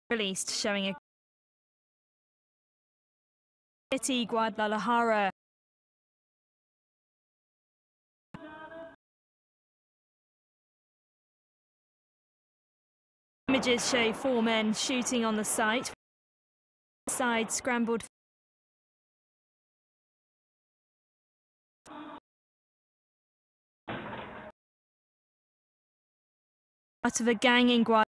released showing a city Guadalajara. Images show 4 men shooting on the site. Side scrambled out of a gang in Guadalajara.